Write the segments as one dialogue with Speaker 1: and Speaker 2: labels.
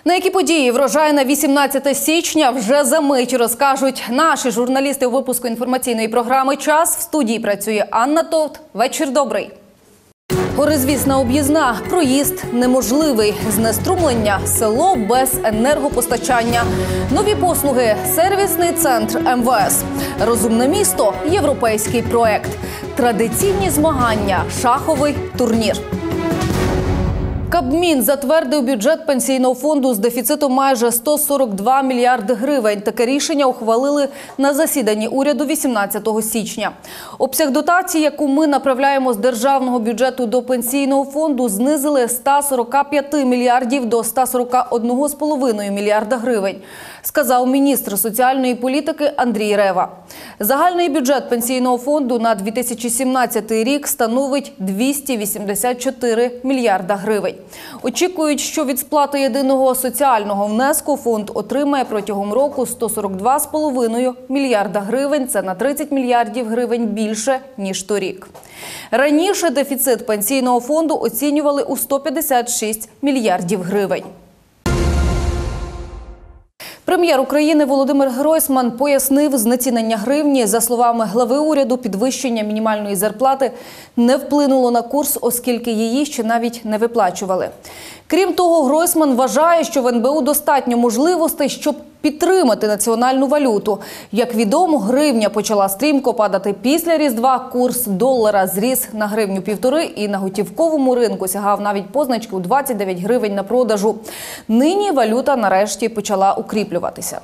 Speaker 1: На які події врожай на 18 січня вже за мить розкажуть наші журналісти у випуску інформаційної програми «Час». В студії працює Анна Товт. Вечір добрий. Горизвісна об'їзна. Проїзд неможливий. Знеструмлення. Село без енергопостачання. Нові послуги. Сервісний центр МВС. Розумне місто. Європейський проект. Традиційні змагання. Шаховий турнір. Кабмін затвердив бюджет пенсійного фонду з дефіцитом майже 142 мільярди гривень. Таке рішення ухвалили на засіданні уряду 18 січня. Обсяг дотації, яку ми направляємо з державного бюджету до пенсійного фонду, знизили з 145 мільярдів до 141,5 мільярда гривень, сказав міністр соціальної політики Андрій Рева. Загальний бюджет пенсійного фонду на 2017 рік становить 284 мільярда гривень. Очікують, що від сплати єдиного соціального внеску фонд отримає протягом року 142,5 мільярда гривень. Це на 30 мільярдів гривень більше, ніж торік. Раніше дефіцит пенсійного фонду оцінювали у 156 мільярдів гривень. Прем'єр України Володимир Гройсман пояснив знецінення гривні. За словами глави уряду, підвищення мінімальної зарплати не вплинуло на курс, оскільки її ще навіть не виплачували. Крім того, Гройсман вважає, що в НБУ достатньо можливостей, щоб підтримати національну валюту. Як відомо, гривня почала стрімко падати після Різдва. Курс долара зріс на 1,5 гривні і на готівковому ринку сягав навіть позначки у 29 гривень на продажу. Нині валюта нарешті почала укріплюватися.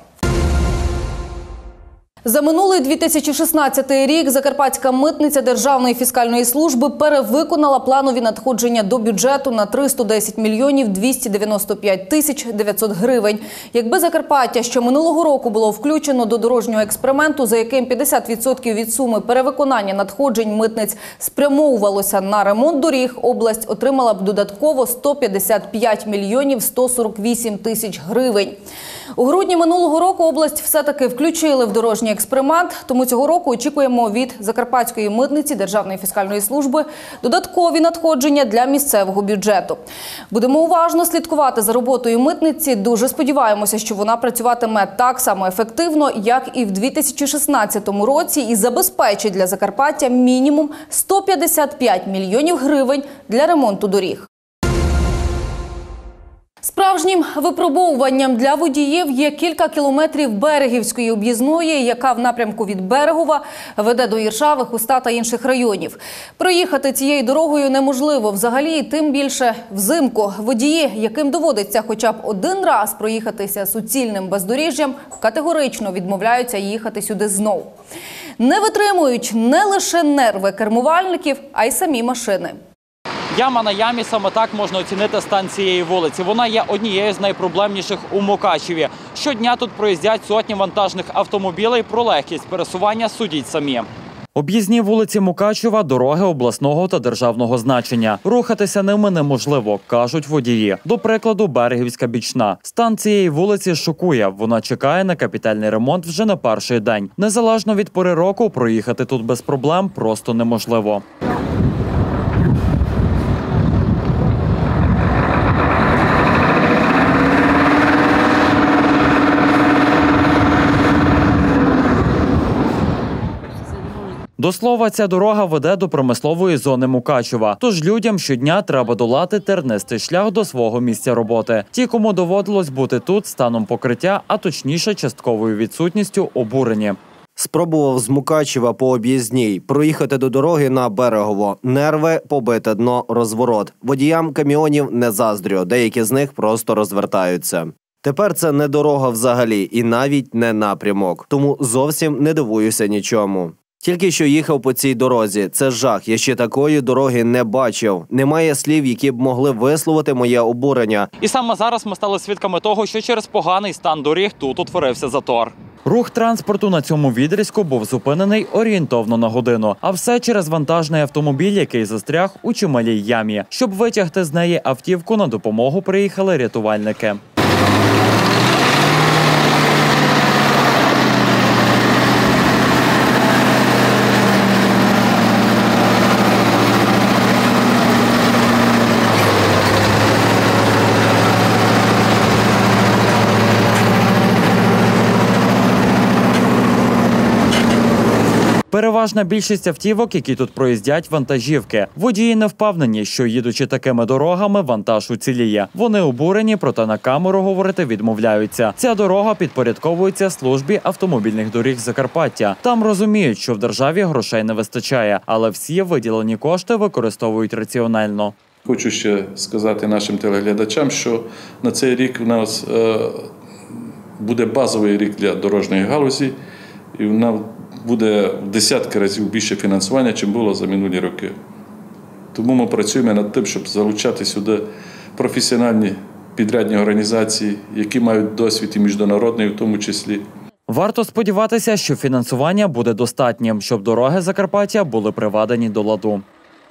Speaker 1: За минулий 2016 рік Закарпатська митниця Державної фіскальної служби перевиконала планові надходження до бюджету на 310 мільйонів 295 тисяч 900 гривень. Якби Закарпаття ще минулого року було включено до дорожнього експерименту, за яким 50% від суми перевиконання надходжень митниць спрямовувалося на ремонт доріг, область отримала б додатково 155 мільйонів 148 тисяч гривень. У грудні минулого року область все-таки включили в дорожній експеримент, тому цього року очікуємо від Закарпатської митниці Державної фіскальної служби додаткові надходження для місцевого бюджету. Будемо уважно слідкувати за роботою митниці. Дуже сподіваємося, що вона працюватиме так само ефективно, як і в 2016 році, і забезпечить для Закарпаття мінімум 155 мільйонів гривень для ремонту доріг. Справжнім випробовуванням для водіїв є кілька кілометрів Берегівської об'їзної, яка в напрямку від Берегова веде до Іршави, Хуста та інших районів. Проїхати цією дорогою неможливо взагалі, тим більше взимку. Водії, яким доводиться хоча б один раз проїхатися суцільним бездоріжжям, категорично відмовляються їхати сюди знов. Не витримують не лише нерви кермувальників, а й самі машини.
Speaker 2: Яма на ямі – саме так можна оцінити стан цієї вулиці. Вона є однією з найпроблемніших у Мукачеві. Щодня тут проїздять сотні вантажних автомобілей. Про легкість пересування судіть самі. Об'їзні вулиці Мукачева – дороги обласного та державного значення. Рухатися ними неможливо, кажуть водії. До прикладу, Берегівська бічна. Стан цієї вулиці шокує. Вона чекає на капітальний ремонт вже на перший день. Незалежно від пори року, проїхати тут без проблем просто неможливо. До слова, ця дорога веде до промислової зони Мукачева. Тож людям щодня треба долати тернистий шлях до свого місця роботи. Ті, кому доводилось бути тут, станом покриття, а точніше частковою відсутністю, обурені.
Speaker 3: Спробував з Мукачева по об'їзній проїхати до дороги на Берегово. Нерви, побите дно, розворот. Водіям каміонів не заздрю, деякі з них просто розвертаються. Тепер це не дорога взагалі і навіть не напрямок. Тому зовсім не дивуюся нічому. Тільки що їхав по цій дорозі. Це жах. Я ще такої дороги не бачив. Немає слів, які б могли висловити моє обурення.
Speaker 2: І саме зараз ми стали свідками того, що через поганий стан доріг тут утворився затор. Рух транспорту на цьому відрізку був зупинений орієнтовно на годину. А все через вантажний автомобіль, який застряг у чималій ямі. Щоб витягти з неї автівку, на допомогу приїхали рятувальники. Переважна більшість автівок, які тут проїздять, вантажівки. Водії не впевнені, що їдучи такими дорогами, вантаж уціліє. Вони обурені, проте на камеру говорити відмовляються. Ця дорога підпорядковується службі автомобільних доріг Закарпаття. Там розуміють, що в державі грошей не вистачає, але всі виділені кошти використовують раціонально.
Speaker 4: Хочу ще сказати нашим телеглядачам, що на цей рік у нас буде базовий рік для дорожньої галузі, і вона буде в десятки разів більше фінансування, ніж було за минулі роки. Тому ми працюємо над тим, щоб залучати сюди професіональні підрядні організації, які мають досвід і міжнародний в тому числі.
Speaker 2: Варто сподіватися, що фінансування буде достатнім, щоб дороги Закарпаття були приведені до ладу.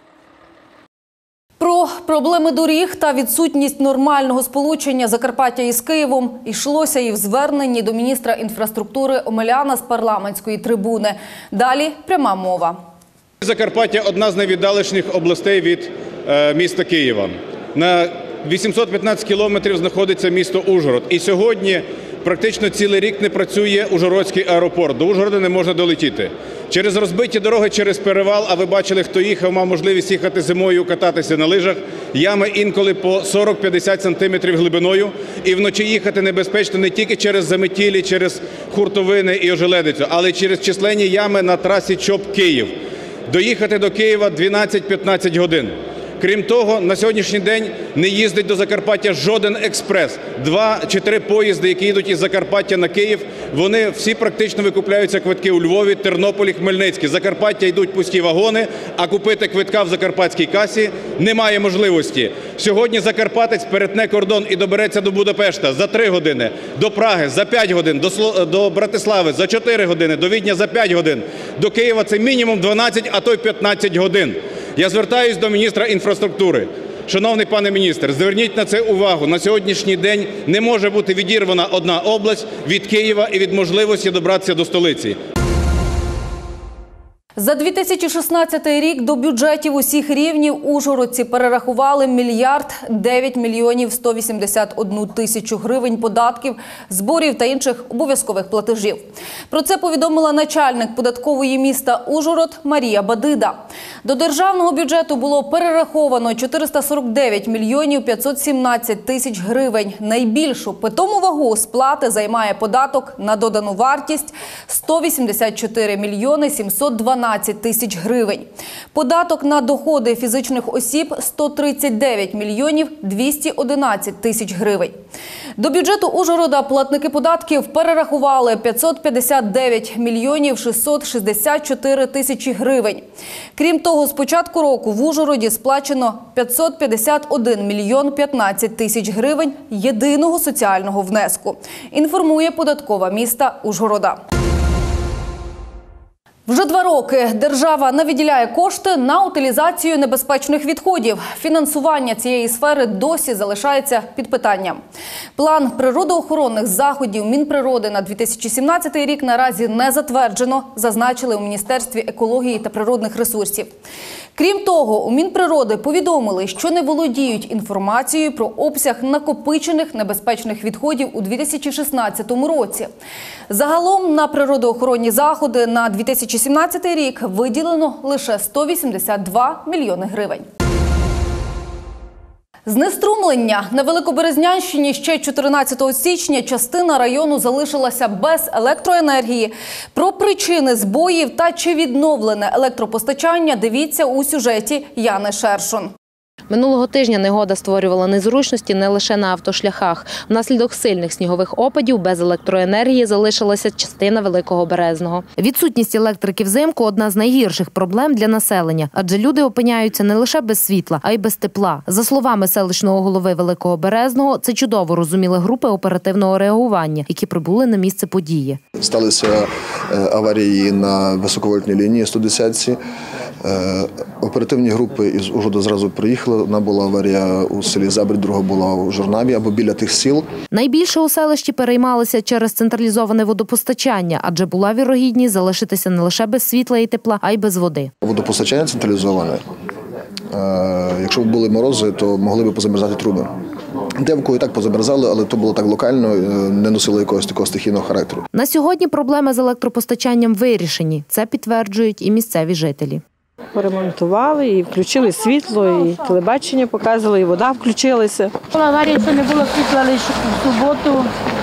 Speaker 1: Про проблеми доріг та відсутність нормального сполучення Закарпаття із Києвом йшлося і в зверненні до міністра інфраструктури Омеляна з парламентської трибуни. Далі пряма мова.
Speaker 5: Закарпаття – одна з найвіддаленіших областей від міста Києва. На 815 кілометрів знаходиться місто Ужгород. І сьогодні практично цілий рік не працює Ужгородський аеропорт. До Ужгорода не можна долетіти. Через розбиті дороги, через перевал, а ви бачили, хто їхав, мав можливість їхати зимою, кататися на лижах, ями інколи по 40-50 сантиметрів глибиною. І вночі їхати небезпечно не тільки через заметілі, через хуртовини і ожеледицю, але й через численні ями на трасі Чоп-Київ. Доїхати до Києва 12-15 годин. Крім того, на сьогоднішній день не їздить до Закарпаття жоден експрес. 2 чи 3 поїзди, які їдуть із Закарпаття на Київ, вони всі практично викупляються квитки у Львові, Тернополі, Хмельницькій. З Закарпаття йдуть пусті вагони, а купити квитка в закарпатській касі немає можливості. Сьогодні закарпатець перетне кордон і добереться до Будапешта за 3 години, до Праги за 5 годин, до Братислави за 4 години, до Відня за 5 годин. До Києва це мінімум 12, а то й 15 годин. Я звертаюсь до міністра інфраструктури. Шановний пане міністр, зверніть на це увагу. На сьогоднішній день не може бути відірвана одна область від Києва і від можливості добратися до столиці.
Speaker 1: За 2016 рік до бюджетів усіх рівнів ужгородці перерахували 1 мільярд 9 мільйонів 181 тисячу гривень податків, зборів та інших обов'язкових платежів. Про це повідомила начальник податкової міста Ужгород Марія Бадида. До державного бюджету було перераховано 449 мільйонів 517 тисяч гривень. Найбільшу питому вагу сплати займає податок на додану вартість – 184 мільйони 712 тисяч гривень. Податок на доходи фізичних осіб – 139 мільйонів 211 тисяч гривень. До бюджету Ужгорода платники податків перерахували 559 мільйонів 664 тисячі гривень. Крім того, з початку року в Ужгороді сплачено 551 мільйон 15 тисяч гривень єдиного соціального внеску. Інформує податкова міста Ужгорода. Вже 2 роки держава не виділяє кошти на утилізацію небезпечних відходів. Фінансування цієї сфери досі залишається під питанням. План природоохоронних заходів Мінприроди на 2017 рік наразі не затверджено, зазначили у Міністерстві екології та природних ресурсів. Крім того, у Мінприроди повідомили, що не володіють інформацією про обсяг накопичених небезпечних відходів у 2016 році. Загалом на природоохоронні заходи на 2017 рік виділено лише 182 мільйони гривень. Знеструмлення. На Великоберезнянщині ще 14 січня частина району залишилася без електроенергії. Про причини збоїв та чи відновлене електропостачання дивіться у сюжеті Яни Шершун.
Speaker 6: Минулого тижня негода створювала незручності не лише на автошляхах. Внаслідок сильних снігових опадів без електроенергії залишилася частина Великого Березного. Відсутність електрики взимку – одна з найгірших проблем для населення, адже люди опиняються не лише без світла, а й без тепла. За словами селищного голови Великого Березного, це чудово розуміли групи оперативного реагування, які прибули на місце події.
Speaker 7: Сталися аварії на високовольтній лінії 110-ці. Оперативні групи із Ужгорода зразу приїхали. Одна була аварія у селі Забрі, друга була у Жорнаві або біля тих сіл.
Speaker 6: Найбільше у селищі переймалися через централізоване водопостачання, адже була вірогідність залишитися не лише без світла і тепла, а й без води.
Speaker 7: Водопостачання централізоване. Якщо б були морози, то могли б позамерзати труби. Демку і так позамерзали, але то було так локально, не носило якогось такого стихійного характеру.
Speaker 6: На сьогодні проблеми з електропостачанням вирішені. Це підтверджують і місцеві жителі.
Speaker 8: Поремонтували, і включили світло, і телебачення показували, і вода включилася.
Speaker 9: Аварія, що не було світла лише в суботу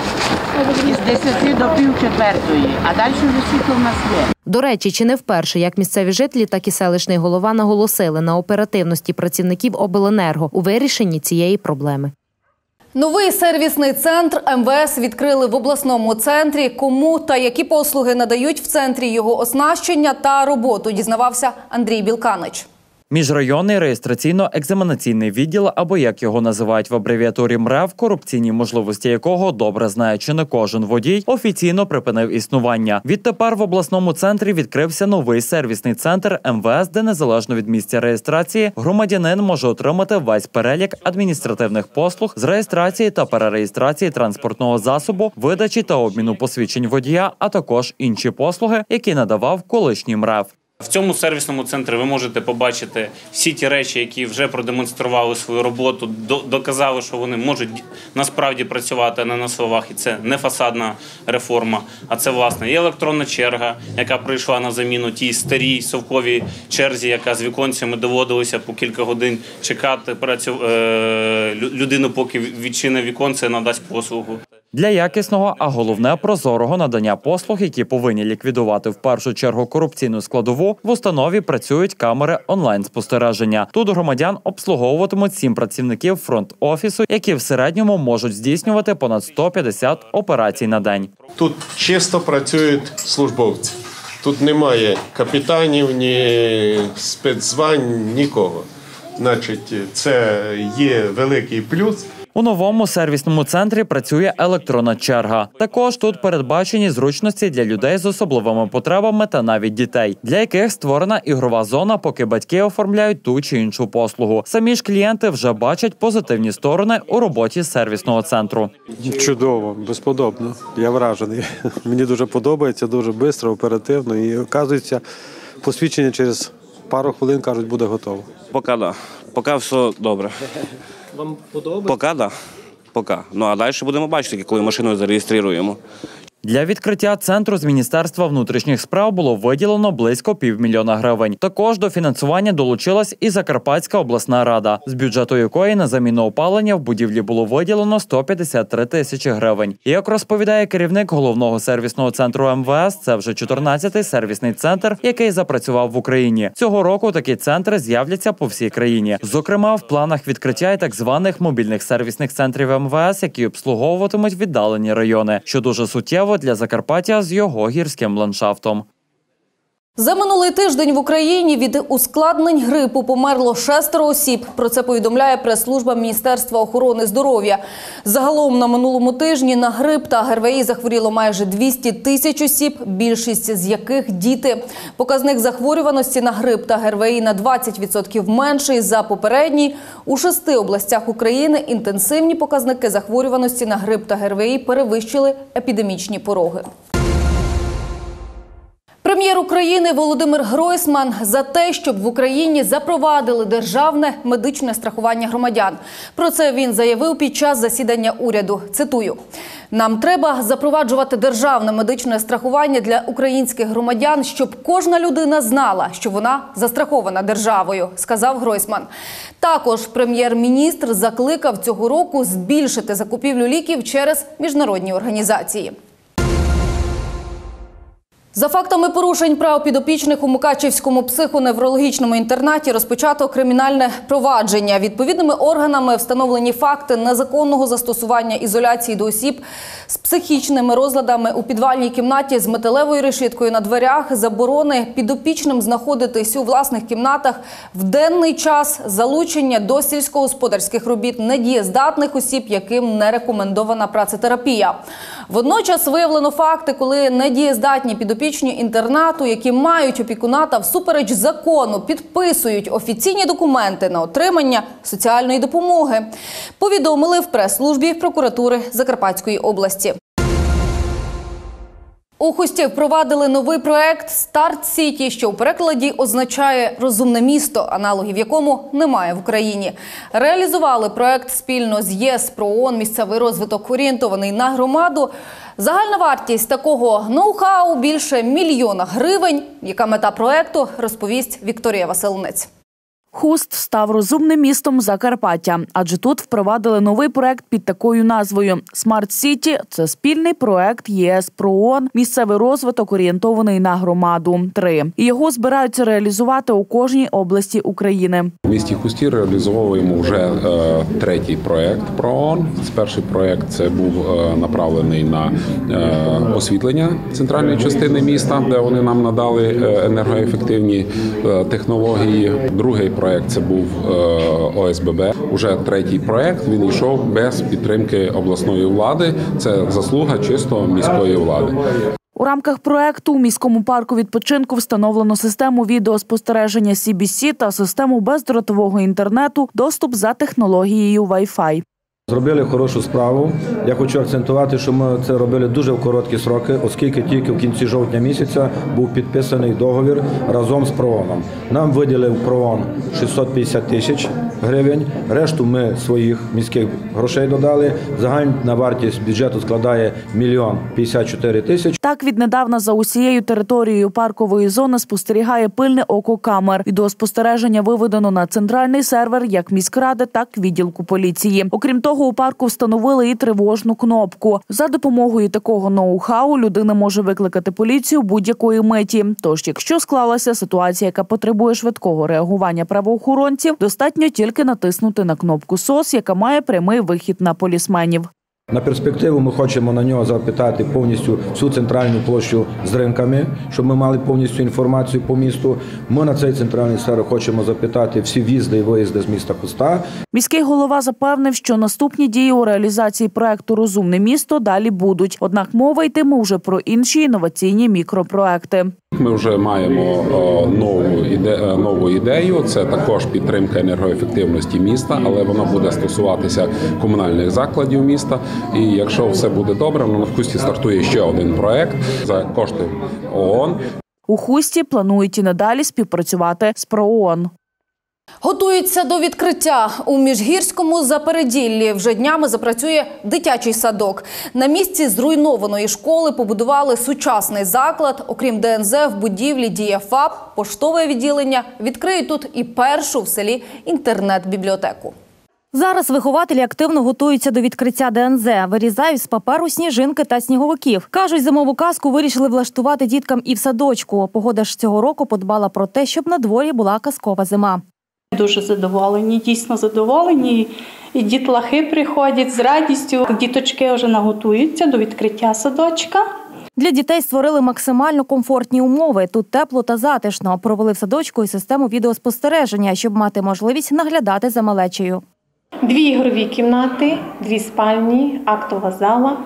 Speaker 9: з 10 до пів четвертої, а далі вже світло в нас є.
Speaker 6: До речі, чи не вперше, як місцеві жителі, так і селищний голова наголосили на оперативності працівників обленерго у вирішенні цієї проблеми.
Speaker 1: Новий сервісний центр МВС відкрили в обласному центрі. Кому та які послуги надають в центрі, його оснащення та роботу, дізнавався Андрій Білканич.
Speaker 2: Міжрайонний реєстраційно-екзаменаційний відділ, або як його називають в абревіатурі МРЕВ, корупційні можливості якого добре знає чи не кожен водій, офіційно припинив існування. Відтепер в обласному центрі відкрився новий сервісний центр МВС, де незалежно від місця реєстрації громадянин може отримати весь перелік адміністративних послуг з реєстрації та перереєстрації транспортного засобу, видачі та обміну посвідчень водія, а також інші послуги, які надавав колишній МРЕВ.
Speaker 10: В цьому сервісному центрі ви можете побачити всі ті речі, які вже продемонстрували свою роботу, доказали, що вони можуть насправді працювати не на словах. І це не фасадна реформа, а це, власне, і електронна черга, яка прийшла на заміну тій старій совковій черзі, яка з віконцями доводилося по кілька годин чекати людину, поки відчине віконце і надасть послугу.
Speaker 2: Для якісного, а головне прозорого надання послуг, які повинні ліквідувати в першу чергу корупційну складову, в установі працюють камери онлайн-спостереження. Тут громадян обслуговуватимуть 7 працівників фронт-офісу, які в середньому можуть здійснювати понад 150 операцій на день.
Speaker 11: Тут чисто працюють службовці. Тут немає капітанів, ні спецзвань, нікого. Значить, це є великий плюс.
Speaker 2: У новому сервісному центрі працює електронна черга. Також тут передбачені зручності для людей з особливими потребами та навіть дітей, для яких створена ігрова зона, поки батьки оформляють ту чи іншу послугу. Самі ж клієнти вже бачать позитивні сторони у роботі сервісного центру.
Speaker 12: Чудово, безподобно. Я вражений. Мені дуже подобається, дуже швидко, оперативно. І, оказується, посвідчення через пару хвилин, кажуть, буде готово.
Speaker 13: Поки да. Поки все добре.
Speaker 14: Вам подобається?
Speaker 13: Поки да. Поки. Ну а далі будемо бачити, коли машину зареєструємо.
Speaker 2: Для відкриття центру з Міністерства внутрішніх справ було виділено близько 500 000 гривень. Також до фінансування долучилась і Закарпатська обласна рада, з бюджету якої на заміну опалення в будівлі було виділено 153 тисячі гривень. І, як розповідає керівник головного сервісного центру МВС, це вже 14-й сервісний центр, який запрацював в Україні. Цього року такі центри з'являться по всій країні. Зокрема, в планах відкриття і так званих мобільних сервісних центрів МВС, які обслуговуватимуть віддалені райони, що дуже суттєво для Закарпаття з його гірським ландшафтом.
Speaker 1: За минулий тиждень в Україні від ускладнень грипу померло 6 осіб. Про це повідомляє прес-служба Міністерства охорони здоров'я. Загалом на минулому тижні на грип та ГРВІ захворіло майже 200 тисяч осіб, більшість з яких – діти. Показник захворюваності на грип та ГРВІ на 20% менший за попередній. У 6 областях України інтенсивні показники захворюваності на грип та ГРВІ перевищили епідемічні пороги. Прем'єр України Володимир Гройсман за те, щоб в Україні запровадили державне медичне страхування громадян. Про це він заявив під час засідання уряду. Цитую. «Нам треба запроваджувати державне медичне страхування для українських громадян, щоб кожна людина знала, що вона застрахована державою», – сказав Гройсман. Також прем'єр-міністр закликав цього року збільшити закупівлю ліків через міжнародні організації. За фактами порушень прав підопічних у Мукачівському психоневрологічному інтернаті розпочато кримінальне провадження. Відповідними органами встановлені факти незаконного застосування ізоляції до осіб з психічними розладами у підвальній кімнаті з металевою решіткою на дверях, заборони підопічним знаходитись у власних кімнатах в денний час, залучення до сільськогосподарських робіт недієздатних осіб, яким не рекомендована працетерапія. Водночас виявлено факти, коли недієздатні підопічні інтернату, які мають опікуна та всупереч закону підписують офіційні документи на отримання соціальної допомоги, повідомили в прес-службі прокуратури Закарпатської області. У Хусті впровадили новий проект «Старт Сіті», що у перекладі означає «розумне місто», аналогів якому немає в Україні. Реалізували проект спільно з ЄС, ПРООН, місцевий розвиток орієнтований на громаду. Загальна вартість такого ноу-хау – більше 1 мільйона гривень. Яка мета проекту, розповість Вікторія Василинець.
Speaker 15: Хуст став розумним містом Закарпаття, адже тут впровадили новий проект під такою назвою «Смарт Сіті». Це спільний проект ЄС, ПРООН, місцевий розвиток орієнтований на громаду 3. І його збираються реалізувати у кожній області України.
Speaker 16: В місті Хусті реалізовуємо вже третій проект ПРООН. Перший проект це був направлений на освітлення центральної частини міста, де вони нам надали енергоефективні технології. Другий проект це був ОСББ. Уже третій проект, він йшов без підтримки обласної влади. Це заслуга чисто міської влади.
Speaker 15: У рамках проекту у міському парку відпочинку встановлено систему відеоспостереження CBC та систему бездротового інтернету, доступ за технологією Wi-Fi.
Speaker 17: Зробили хорошу справу. Я хочу акцентувати, що ми це робили дуже в короткі строки, оскільки тільки в кінці жовтня місяця був підписаний договір разом з ПРООНом. Нам виділив ПРООН 650 тисяч гривень, решту ми своїх міських грошей додали. Загальна вартість бюджету складає 1 мільйон 54 тисячі.
Speaker 15: Так, віднедавна за усією територією паркової зони спостерігає пильне око камер. Відеоспостереження виведено на центральний сервер як міськради, так і відділку поліції. Окрім того, у парку встановили і тривожну кнопку. За допомогою такого ноу-хау людина може викликати поліцію будь-якої миті. Тож, якщо склалася ситуація, яка потребує швидкого реагування правоохоронців, достатньо тільки натиснути на кнопку СОС, яка має прямий вихід на полісменів.
Speaker 17: На перспективу ми хочемо на нього запитати повністю всю центральну площу з ринками, щоб ми мали повністю інформацію по місту. Ми на цей центральний сервер хочемо запитати всі в'їзди і виїзди з міста Хуста.
Speaker 15: Міський голова запевнив, що наступні дії у реалізації проекту «Розумне місто» далі будуть. Однак мова йтиме вже про інші інноваційні мікропроекти.
Speaker 16: Ми вже маємо нову ідею, це також підтримка енергоефективності міста, але вона буде стосуватися комунальних закладів міста. І якщо все буде добре, в Хусті стартує ще один проект за кошти ООН.
Speaker 15: У Хусті планують і надалі співпрацювати з ПРООН.
Speaker 1: Готуються до відкриття. У Міжгірському Запереділлі вже днями запрацює дитячий садок. На місці зруйнованої школи побудували сучасний заклад. Окрім ДНЗ, в будівлі діє ФАП, поштове відділення. Відкриють тут і першу в селі інтернет-бібліотеку.
Speaker 18: Зараз вихователі активно готуються до відкриття ДНЗ. Вирізають з паперу сніжинки та сніговиків. Кажуть, зимову казку вирішили влаштувати діткам і в садочку. Погода ж цього року подбала про те, щоб на дворі була казкова зима.
Speaker 19: Дуже задоволені, дійсно задоволені. І дітлахи приходять з радістю. Діточки вже наготуються до відкриття садочка.
Speaker 18: Для дітей створили максимально комфортні умови. Тут тепло та затишно. Провели в садочку і систему відеоспостереження, щоб мати можливість наглядати за малечею.
Speaker 19: 2 ігрові кімнати, 2 спальні, актова зала,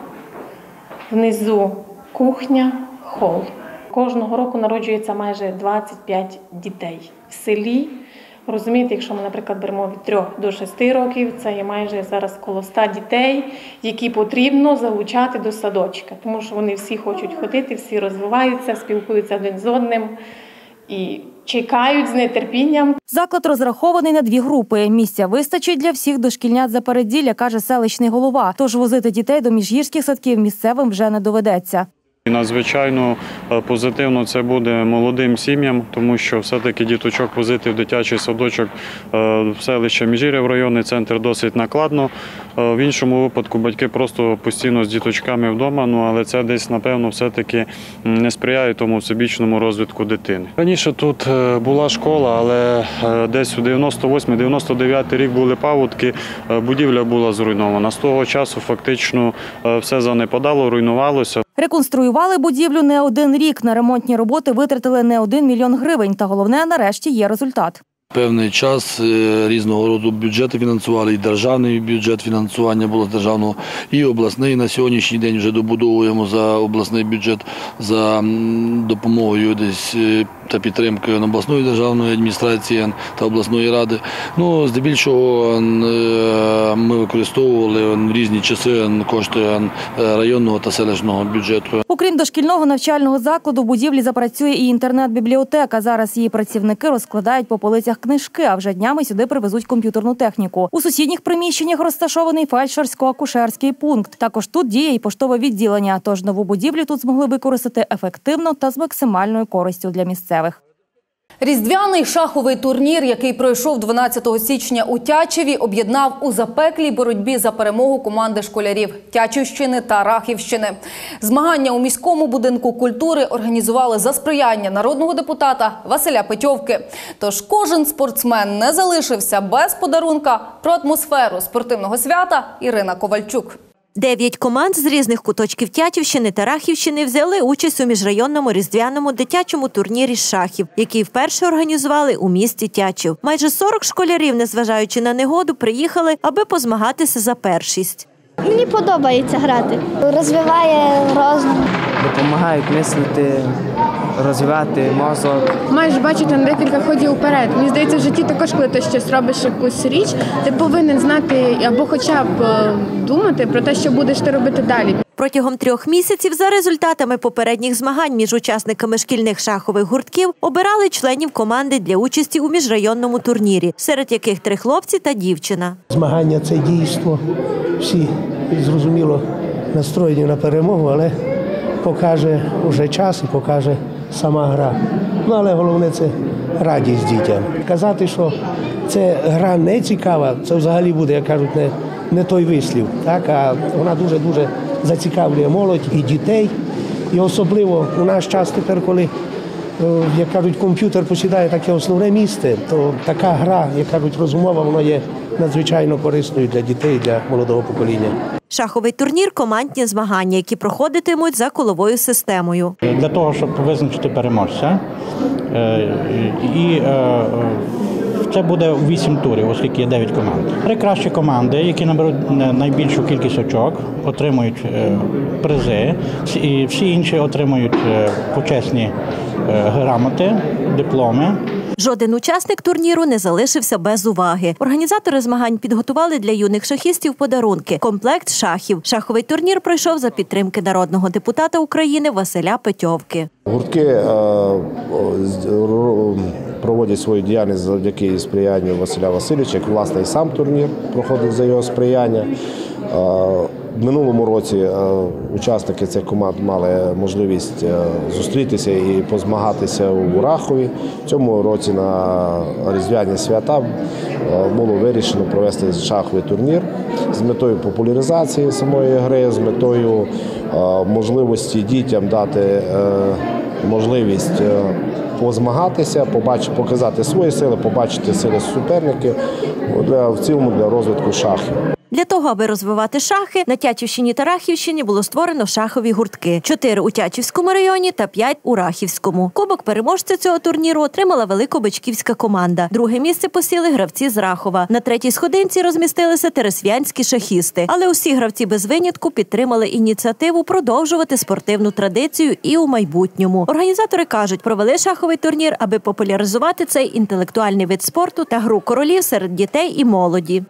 Speaker 19: внизу кухня, хол. Кожного року народжується майже 25 дітей в селі. Розумієте, якщо ми, наприклад, беремо від 3 до 6 років, це є майже зараз коло 100 дітей, які потрібно залучати до садочка. Тому що вони всі хочуть ходити, всі розвиваються, спілкуються один з одним і чекають з нетерпінням.
Speaker 18: Заклад розрахований на 2 групи. Місця вистачить для всіх дошкільнят Запереділля, каже селищний голова. Тож возити дітей до міжгірських садків місцевим вже не доведеться.
Speaker 20: Надзвичайно позитивно це буде молодим сім'ям, тому що все-таки діточок возити в дитячий садочок в селище Міжгір'я в районний центр досить накладно. В іншому випадку батьки просто постійно з діточками вдома, але це десь, напевно, все-таки не сприяє тому всебічному розвитку дитини. Раніше тут була школа, але десь у 98-99 рік були паводки, будівля була зруйнована. З того часу фактично все занепадало, руйнувалося.
Speaker 18: Реконструювали будівлю не 1 рік. На ремонтні роботи витратили не 1 мільйон гривень. Та головне, нарешті є результат.
Speaker 21: Певний час різного роду бюджети фінансували, і державний бюджет фінансування було з державного, і обласний. На сьогоднішній день вже добудовуємо за обласний бюджет за допомогою десь та підтримкою обласної державної адміністрації та обласної ради. Ну, здебільшого ми використовували в різні часи кошти районного та селищного бюджету.
Speaker 18: Окрім дошкільного навчального закладу, в будівлі запрацює і інтернет-бібліотека. Зараз її працівники розкладають по полицях книжки, а вже днями сюди привезуть комп'ютерну техніку. У сусідніх приміщеннях розташований фельдшерсько-акушерський пункт. Також тут діє і поштове відділення, тож нову будівлю тут змогли використати ефективно та з максимальною користю для місцевих.
Speaker 1: Різдвяний шаховий турнір, який пройшов 12 січня у Тячеві, об'єднав у запеклій боротьбі за перемогу команди школярів Тячівщини та Рахівщини. Змагання у міському будинку культури організували за сприяння народного депутата Василя Петьовки. Тож кожен спортсмен не залишився без подарунка. Про атмосферу спортивного свята Ірина Ковальчук.
Speaker 3: 9 команд з різних куточків Тячівщини та Рахівщини взяли участь у міжрайонному різдвяному дитячому турнірі з шахів, який вперше організували у місті Тячів. Майже 40 школярів, незважаючи на негоду, приїхали, аби позмагатися за першість.
Speaker 22: Мені подобається грати. Розвиває розум.
Speaker 23: Допомагають мислити, розвивати мозок.
Speaker 24: Маєш бачити на декілька ходів вперед. Мені здається, в житті також, коли ти щось робиш якусь річ, ти повинен знати або хоча б думати про те, що будеш ти робити далі.
Speaker 3: Протягом 3 місяців за результатами попередніх змагань між учасниками шкільних шахових гуртків обирали членів команди для участі у міжрайонному турнірі, серед яких 3 хлопці та дівчина.
Speaker 25: Змагання – це дійство. Всі, зрозуміло, настроєні на перемогу, але покаже вже час і покаже сама гра. Ну, але головне – це радість дітям. Казати, що це гра не цікава, це взагалі буде, як кажуть, не той вислів. Так? А вона дуже-дуже зацікавлює молодь і дітей. І особливо у наш час тепер, коли, як кажуть, комп'ютер посідає таке основне місце, то така гра, як кажуть, розумова, вона є надзвичайно корисною для дітей, для молодого покоління.
Speaker 3: Шаховий турнір – командні змагання, які проходитимуть за коловою системою.
Speaker 26: Для того, щоб визначити переможця, це буде 8 турів, оскільки є 9 команд. 3 кращі команди, які наберуть найбільшу кількість очок, отримують призи, і всі інші отримують почесні грамоти, дипломи.
Speaker 3: Жоден учасник турніру не залишився без уваги. Організатори змагань підготували для юних шахістів подарунки – комплект шахів. Шаховий турнір пройшов за підтримки народного депутата України Василя Петьовки.
Speaker 27: Гуртки проводять свою діяльність завдяки сприянню Василя Васильовича, як власне і сам турнір проходив за його сприяння. В минулому році учасники цих команд мали можливість зустрітися і позмагатися у Рахові. В цьому році на різдвяні свята було вирішено провести шаховий турнір з метою популяризації самої гри, з метою можливості дітям дати можливість позмагатися, показати свої сили, побачити сили суперників в цілому для розвитку шахів.
Speaker 3: Для того, аби розвивати шахи, на Тячівщині та Рахівщині було створено шахові гуртки. 4 у Тячівському районі та 5 у Рахівському. Кубок переможця цього турніру отримала великобичківська команда. Друге місце посіли гравці з Рахова. На 3-й сходинці розмістилися тересвянські шахісти. Але усі гравці без винятку підтримали ініціативу продовжувати спортивну традицію і у майбутньому. Організатори кажуть, провели шаховий турнір, аби популяризувати цей інтелектуальний вид спорту та гру королів серед дітей і молоді.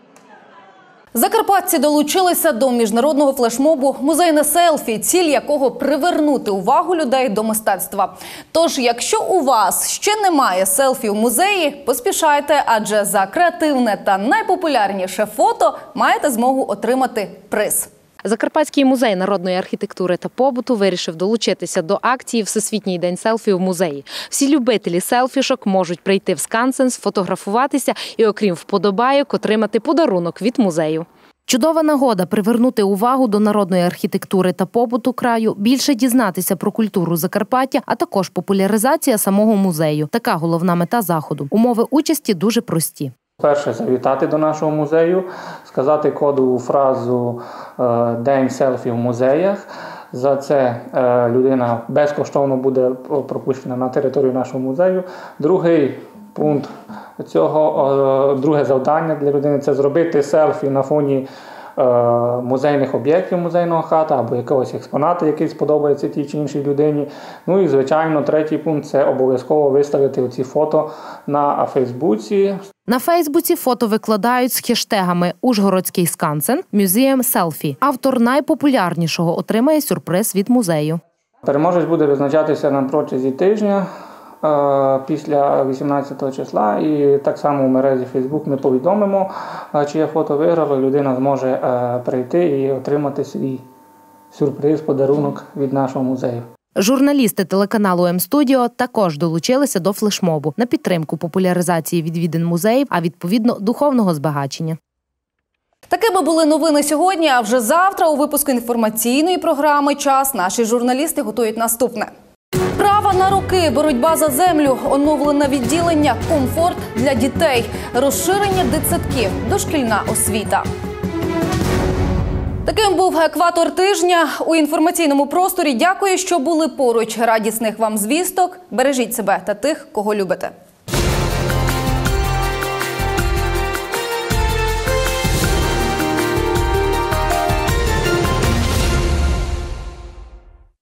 Speaker 1: Закарпатці долучилися до міжнародного флешмобу «Музейне селфі», ціль якого – привернути увагу людей до мистецтва. Тож, якщо у вас ще немає селфі у музеї, поспішайте, адже за креативне та найпопулярніше фото маєте змогу отримати приз.
Speaker 6: Закарпатський музей народної архітектури та побуту вирішив долучитися до акції «Всесвітній день селфі в музеї». Всі любителі селфішок можуть прийти в скансен, сфотографуватися і, окрім вподобайок, отримати подарунок від музею. Чудова нагода привернути увагу до народної архітектури та побуту краю, більше дізнатися про культуру Закарпаття, а також популяризація самого музею. Така головна мета заходу. Умови участі дуже прості.
Speaker 14: Перше, завітати до нашого музею, сказати кодову фразу «День селфі в музеях». За це людина безкоштовно буде пропущена на територію нашого музею. Другий пункт цього, друге завдання для людини – це зробити селфі на фоні музейних об'єктів музейного хата або якогось експонату, який сподобається тій чи іншій людині. Ну і, звичайно, третій пункт – це обов'язково виставити оці фото на Фейсбуці.
Speaker 6: На Фейсбуці фото викладають з хештегами «Ужгородський скансен», «Мюзеєм селфі». Автор найпопулярнішого отримає сюрприз від музею.
Speaker 14: Переможець буде визначатися на протязі тижня після 18 числа. І так само в мережі Facebook ми повідомимо, чиє фото виграло. Людина зможе прийти і отримати свій сюрприз, подарунок від нашого музею.
Speaker 6: Журналісти телеканалу М-студіо також долучилися до флешмобу на підтримку популяризації відвідин музеїв, а відповідно духовного збагачення.
Speaker 1: Такими були новини сьогодні, а вже завтра у випуску інформаційної програми «Час» наші журналісти готують наступне. Права на роки, боротьба за землю, оновлене відділення, комфорт для дітей, розширення дитсадків, дошкільна освіта. Таким був екватор тижня у інформаційному просторі. Дякую, що були поруч. Радісних вам звісток. Бережіть себе та тих, кого любите.